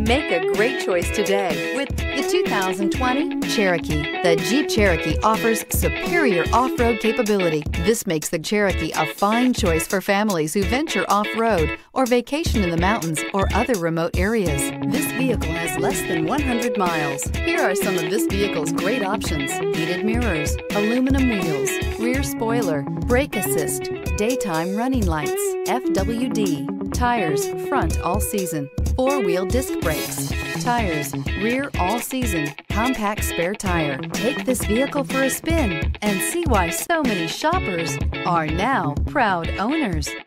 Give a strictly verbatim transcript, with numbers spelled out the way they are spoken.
Make a great choice today with the two thousand twenty Cherokee. The Jeep Cherokee offers superior off-road capability. This makes the Cherokee a fine choice for families who venture off-road or vacation in the mountains or other remote areas. This vehicle has less than one hundred miles. Here are some of this vehicle's great options: heated mirrors, aluminum wheels, rear spoiler, brake assist, daytime running lights, F W D, tires front all season, four-wheel disc brakes, tires rear all season, compact spare tire. Take this vehicle for a spin and see why so many shoppers are now proud owners.